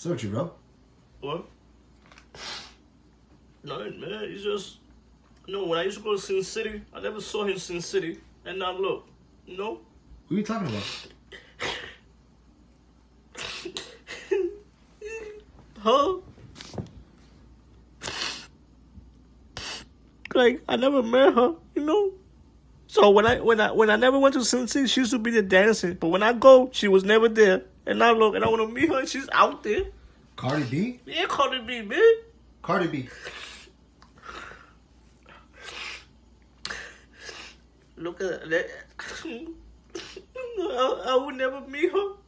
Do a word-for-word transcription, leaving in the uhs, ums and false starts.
What's up with you, bro? What? Nothing, man. It's just, you know, when I used to go to Sin City, I never saw him in Sin City. And now look, you know? Who are you talking about? Huh? Like, I never met her, you know? So when I when I when I never went to Sin City, she used to be there dancing. But when I go, she was never there. And now look, and I want to meet her, and she's out there. Cardi B? Yeah, Cardi B, man. Cardi B. Look at that. I, I would never meet her.